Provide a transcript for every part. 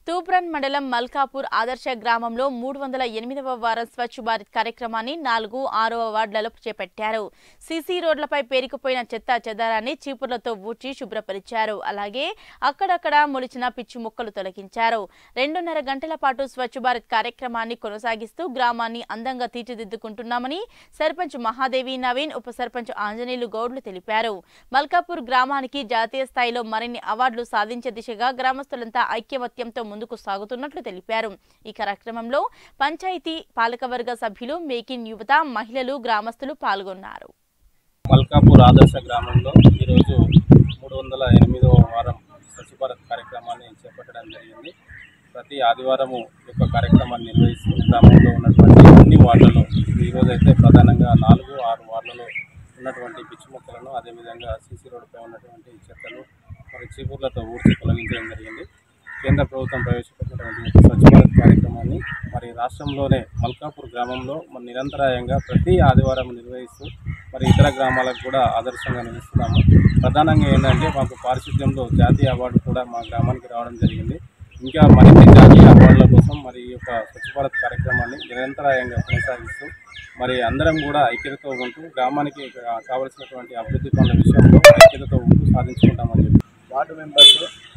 తూప్రన్ మండలం మల్కాపూర్ ఆదర్శ గ్రామంలో 308వ వారం స్వచ్ఛ భారత్ కార్యక్రమాన్ని 4, 6వ వార్డులలో చేపట్టారు. సీసీ రోడ్లపై పేరుకుపోయిన చెత్త చెదారాన్ని చీపుర్లతో ఊడ్చి శుభ్రపరిచారు. అలాగే అక్కడక్కడ మొలిచిన పిచ్చి మొక్కలు తొలగించారు. 2.5 గంటల పాటు స్వచ్ఛ భారత్ కార్యక్రమాన్ని కొనసాగిస్తూ గ్రామాన్ని అందంగా తీర్చిదిద్దుకుంటున్నామని సర్పంచ్ మహాదేవి నవీన్, ఉప సర్పంచ్ ఆంజనేయులు గౌడ్లు తెలిపారు. మల్కాపూర్ గ్రామానికి జాతీయ స్థాయిలో మరిన్ని అవార్డులు సాధించే దిశగా గ్రామస్తులంతా ఐక్యమత్యంతో ముందుకు సాగుతున్నట్లు తెలిపారు. ఈ కార్యక్రమంలో పంచాయతీ పాలకవర్గ సభ్యులు, మేకిన్ యువత, మహిళలు, గ్రామస్తులు పాల్గొన్నారు. మల్కాపూర్ ఆదర్శ గ్రామంలో ఈరోజు 308వ వారం స్వచ్ఛ భారత్ కార్యక్రమాన్ని చేపట్టడం జరిగింది. ప్రతి ఆదివారము యొక్క కార్యక్రమాన్ని నిర్వహిస్తూ గ్రామంలో ఉన్నటువంటి అన్ని వార్డులలో ఈరోజైతే ప్రధానంగా 4, 6 వార్డులలో ఉన్నటువంటి పిచ్చి మొక్కలను, అదేవిధంగా సీసీ రోడ్డుపై ఉన్నటువంటి చెత్తలు మరి చీపుర్లతో ఊడ్చి తొలగించడం జరిగింది. కేంద్ర ప్రభుత్వం ప్రవేశపెట్టినటువంటి స్వచ్ఛ భారత్ కార్యక్రమాన్ని మరి రాష్ట్రంలోనే మల్కాపూర్ గ్రామంలో మరి నిరంతరాయంగా ప్రతి ఆదివారం నిర్వహిస్తూ మరి ఇతర గ్రామాలకు కూడా ఆదర్శంగా నిలుస్తున్నాము. ప్రధానంగా ఏంటంటే మాకు పారిశుద్ధ్యంలో జాతీయ అవార్డు కూడా మా గ్రామానికి రావడం జరిగింది. ఇంకా మరిన్ని జాతీయ అవార్డుల కోసం మరి ఈ యొక్క స్వచ్ఛ భారత్ కార్యక్రమాన్ని నిరంతరాయంగా కొనసాగిస్తూ మరి అందరం కూడా ఐక్యతతో ఉంటూ గ్రామానికి కావలసినటువంటి అభివృద్ధి పనుల విషయంలో ఐక్యతతో ఉంటూ సాధించుకుంటామని చెప్పి వార్డు మెంబర్స్,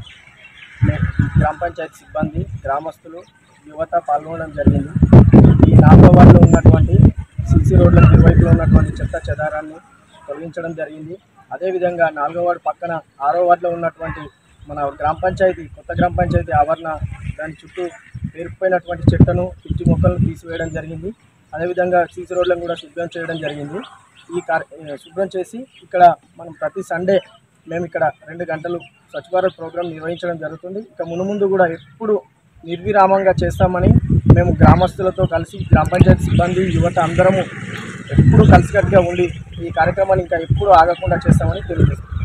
గ్రామ పంచాయతీ సిబ్బంది, గ్రామస్తులు, యువత పాల్గొనడం జరిగింది. ఈ 4వ వార్డులో ఉన్నటువంటి సీసీ రోడ్లకు ఇరువైపులో ఉన్నటువంటి చెత్త చెదారాన్ని తొలగించడం జరిగింది. అదేవిధంగా 4వ వార్డు పక్కన 6వ వార్డులో ఉన్నటువంటి మన గ్రామ పంచాయతీ, కొత్త గ్రామ పంచాయతీ ఆవరణ దాని చుట్టూ పేరుకుపోయినటువంటి చెట్టను, పిచ్చి మొక్కలను తీసివేయడం జరిగింది. అదేవిధంగా సీసీ రోడ్లను కూడా శుభ్రం చేయడం జరిగింది. శుభ్రం చేసి ఇక్కడ మనం ప్రతి సండే మేము ఇక్కడ 2 గంటలు స్వచ్ఛ భారత్ ప్రోగ్రాం నిర్వహించడం జరుగుతుంది. ఇక మునుముందు కూడా ఎప్పుడు నిర్విరామంగా చేస్తామని మేము గ్రామస్తులతో కలిసి, గ్రామ పంచాయతీ సిబ్బంది, యువత అందరము ఎప్పుడు కలిసికట్టుగా ఉండి ఈ కార్యక్రమాన్ని ఇంకా ఎప్పుడు ఆగకుండా చేస్తామని తెలియజేస్తాం.